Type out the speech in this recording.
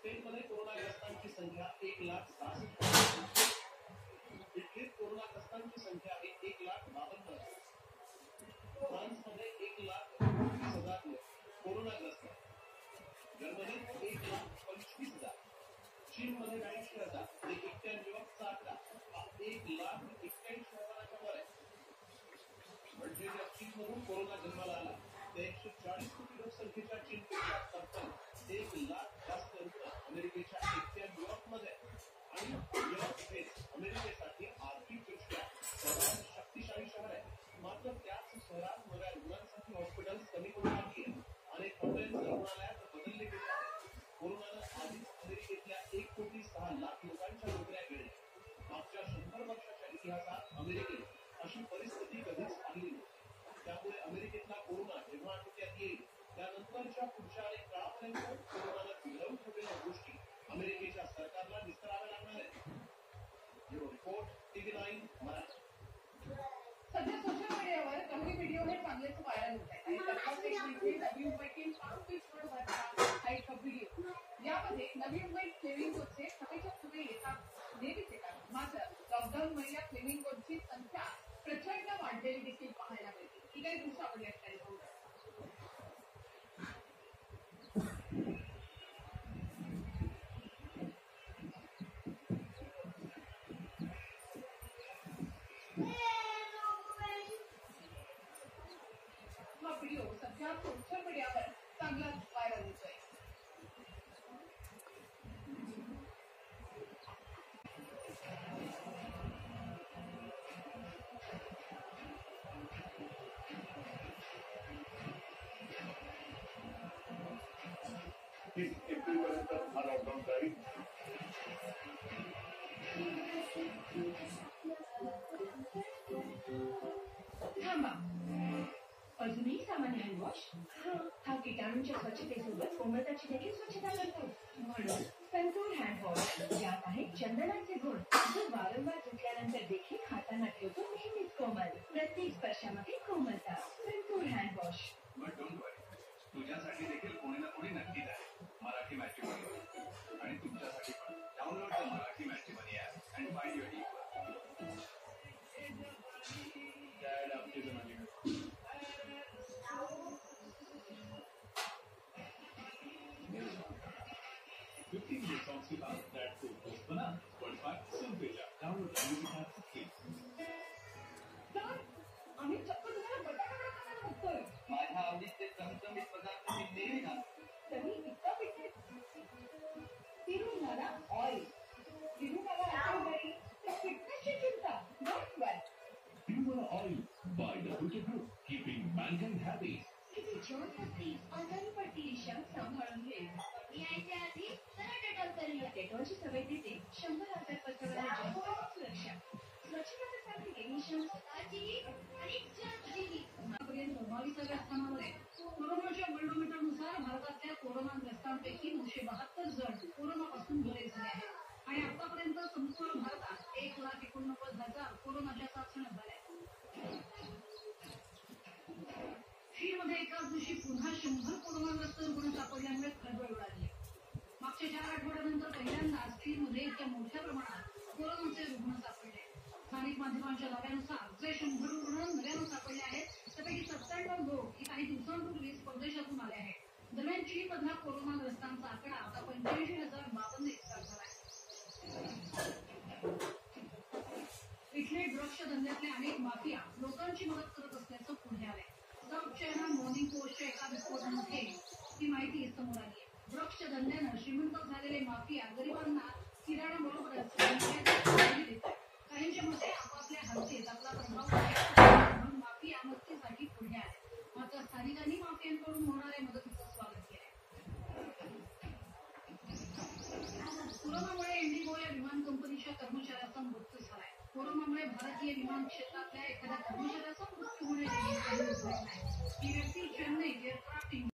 स्पेनमध्ये कोरोनाग्रस्तांची संख्या 1,66,000. इटलीत कोरोनाग्रस्तांची संख्या आहे 1,52,000. फ्रान्समध्ये 1,29,000 कोरोनाग्रस्त. जर्मनीत 1,25,000. चीनमध्ये 82,000. ते 91,000. 1,81,000च्या वर आहे. म्हणजे ज्या चीनमधून कोरोना जन्माला आला त्या 140 कोटी लोकसंख्येच्या चीनपेक्षा तब्बल 1 लाख जास्त रुग्ण अमेरिकेच्या एकट्या न्यूयॉर्कमध्ये आणि न्यूयॉर्क हे अमेरिकेसाठी आर्थिकदृष्ट्या सर्वात शक्तिशाली शहर आहे. मात्र त्याच शहरात नव्या रुग्णांसाठी हॉस्पिटल्स कमी होऊ लागली आहेत. अनेक हॉटेल्स रुग्णालयात बदलले गेले आहेत. कोरोनानं आधीच अमेरिकेतल्या 1,06,00,000 लोकांच्या नोकऱ्या गेल्या. मागच्या 100 वर्षाच्या इतिहासात अमेरिकेत अशी परिस्थिती कधीच पाहिली नाही. त्यामुळे अमेरिकेतला कोरोना जेव्हा आटोक्यात येईल त्यानंतरच्या पुढच्या अनेक काळापर्यंत कोरोनानं बिघडवून ठेवलेल्या गोष्टी अमेरिकेच्या सरकारला विस्ताराव्या लागणार आहेत. Bureau report TV9 Marathi. सध्या सोशल मीडियावर काही व्हिडिओ हे चांगलेच व्हायरल होत आहेत आणि त्यापैकी नवी मुंबईतील हा एक व्हिडिओ. यामध्ये नवी मुंबई फ्लेमिंग कोचचे हवेच्या पुढे येतात नेहमीच येतात. मात्र लॉकडाऊनमुळे या फ्लेमिंग कोचची संख्या प्रचंड वाढलेली देखील पाहायला मिळते. ही काही गोष्ट आपण या ठिकाणी पाहू. हा व्हिडिओ सध्या सोशल मीडियावर चांगलाच व्हायरल होतोय. एप्रिलपर्यंत हा लॉकडाऊन राहील. थांबा, अजूनही सामान्य हँडवॉश हा किटाणूंच्या स्वच्छतेसोबत कोमलताची देखील स्वच्छता करतो. म्हणून संतूर हँडवॉश यात आहे चंदनाचे गुण, जो वारंवार धुतल्यानंतर देखील हातांना ठेवतो नेहमीच कोमल. प्रत्येक स्पर्शामध्ये कोमलता. Santoor handwash. But don't worry, तुझ्यासाठी देखील कोणी ना कोणी नक्कीच आहे. मराठी मॅट्रिमोनी आणि तुमच्यासाठी पण. Download the Marathi matrimony app and find your equal. Dad आपकी जमाने में 15 मिनट सॉन्ग्स के बाद डैड को दोस्त बना. Spotify सुन भेजा. Download the music app please. आम्ही चक्क तुम्हाला बटाटा खायला बघतोय. माझ्या आवडीचे चमचमीत पदार्थ मी नेहमी खातो. तरी इतका पिठे तिरुमाला ऑइल. तिरुमाला ऑइल तर फिटनेसची चिंता. Don't worry. Pure oil by the Future Group, keeping mankind happy. किती छान असते. आजारी पडतील ईशा सांभाळून घे. यायच्या आधी सरळ डेटॉल करूया. डेटॉलची सवय देते 100 आजार पसरवणाऱ्या जंतूंपासून सुरक्षा. स्वच्छता सारखी ईशा स्वतःची आणि जगाची. पर्यंत 22व्या स्थानावर कोरोनाच्या वर्ल्डोमीटरनुसार भारतातल्या कोरोनाग्रस्तांपैकी 972 जण कोरोनापासून बरे झाले आहेत आणि आतापर्यंत संपूर्ण भारतात 1,89,000 कोरोनाच्या चाचण्या झाल्या. चीनमध्ये एकाच दिवशी पुन्हा 100 कोरोनाग्रस्त रुग्ण सापडल्यामुळे खळबळ उडाली. मागच्या 4 आठवड्यानंतर पहिल्यांदाच चीनमध्ये इतक्या मोठ्या प्रमाणात कोरोनाचे रुग्ण सापडले. स्थानिक माध्यमांच्या दाव्यानुसार जे 100 रुग्ण नव्यानं सापडले आहेत त्यापैकी 97 लोक हे काही दिवसांपूर्वीच परदेशातून आले आहेत. दरम्यान चीनमधला कोरोनाग्रस्तांचा आकडा आता 85,052 इतका झालाय. इथले ड्रग्सच्या धंद्यातले अनेक माफिया लोकांची मदत करत असल्याचं पुढे आलंय. साऊथ चायना मॉर्निंग पोस्टच्या एका रिपोर्टमध्ये ही माहिती समोर आली आहे. ड्रग्सच्या धंद्यानं श्रीमंत झालेले माफिया गरिबांना किराणाबरोबरच देतात. काहींच्या मते आपापल्या हलकेत आपला प्रभाव म्हणून माफिया मदतीसाठी पुढे आले. मात्र स्थानिकांनी माफियांकडून होणाऱ्या मदतीचं स्वागत केलंय. कोरोनामुळे इंडिगो या विमान कंपनीच्या कर्मचाऱ्याचा मृत्यू झालाय. कोरोनामुळे भारतीय विमान क्षेत्रातल्या एखाद्या कर्मचाऱ्याचा मृत्यू होण्याची ही व्यक्ती चेन्नई एअरक्राफ्ट